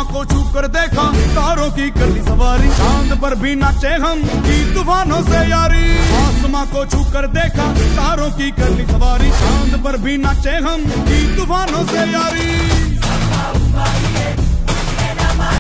आसमां को छू कर देखा, तारों की कर ली सवारी, चांद पर भी नाचे हम, की तूफानों से यारी। आसमां को छू कर देखा, तारों की कर ली सवारी, चांद पर भी नाचे हम, की तूफानों से यारी।